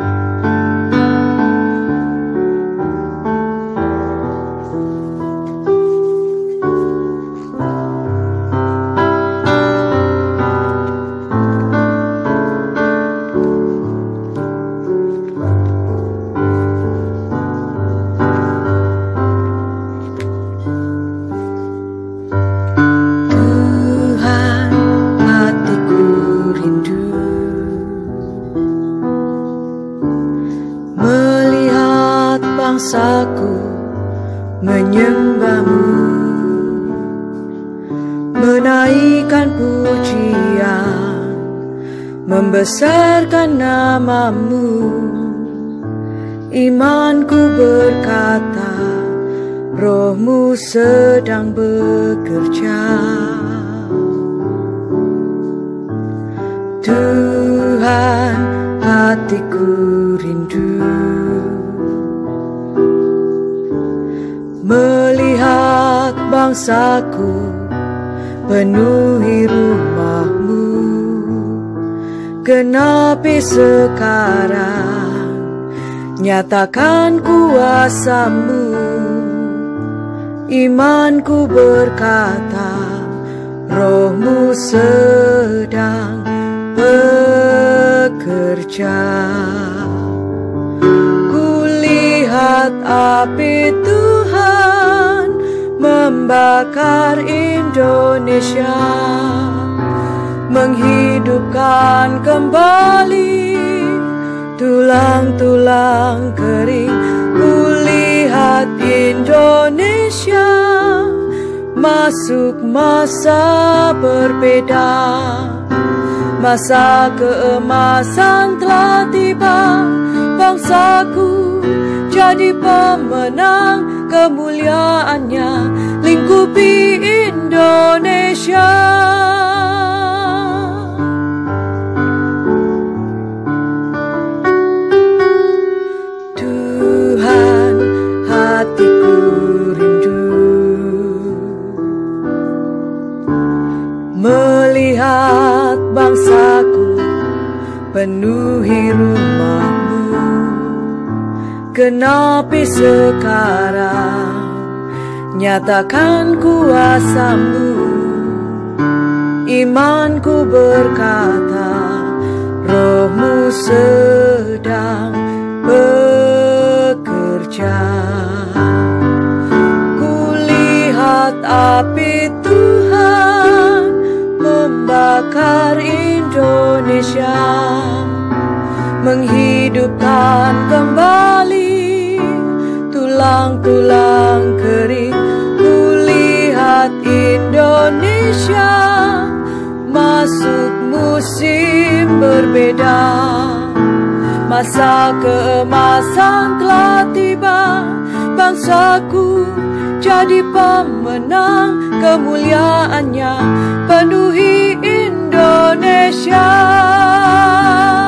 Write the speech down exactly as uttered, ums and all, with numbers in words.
Bangsaku menyembahmu, menaikkan pujian, membesarkan namamu. Imanku berkata, Rohmu sedang bekerja. Tuhan, hatiku rindu melihat bangsaku penuhi rumah-Mu. Genapi sekarang, nyatakan kuasa-Mu. Imanku berkata, Roh-Mu sedang bekerja. Kulihat api Tuhan membakar Indonesia, menghidupkan kembali tulang-tulang kering. Kulihat Indonesia masuk masa berbeda. Masa keemasan telah tiba, bangsaku jadi pemenang, kemuliaannya lingkupi Indonesia. Tuhan, hatiku rindu melihat bangsaku penuhi rumah-Mu. Genapi sekarang, nyatakan kuasa-Mu. Imanku berkata, Roh-Mu sedang bekerja. Kulihat api Tuhan membakar Indonesia, menghidupkan kembali tulang-tulang kering. Kulihat Indonesia masuk musim berbeda. Masa keemasan telah tiba, bangsaku jadi pemenang, kemuliaannya penuhi Indonesia.